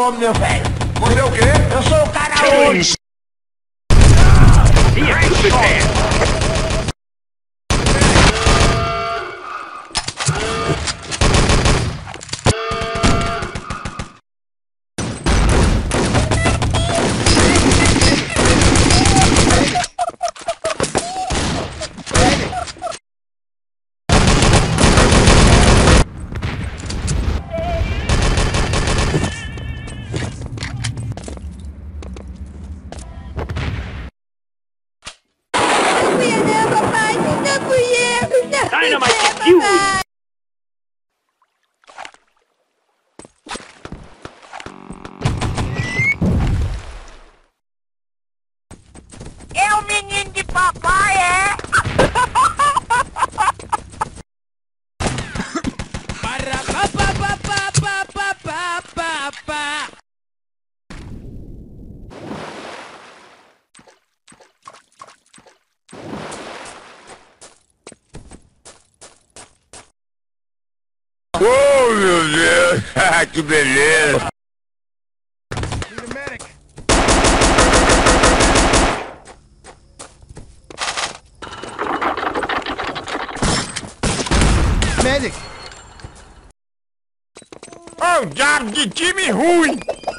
homem, meu velho. Você é o quê? Eu sou o cara hoje. Dynamite defused! É o menino de papai, é? Oh, meu Deus! Que beleza! Medic! Oh, diabo de time ruim!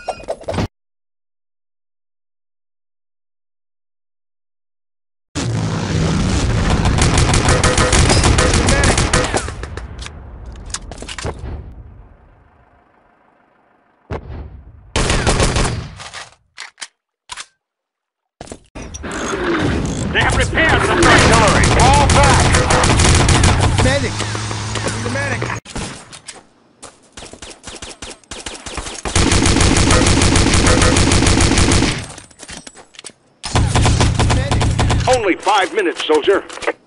They have repaired some artillery! Fall back! Medic! The medic! Only 5 minutes, soldier.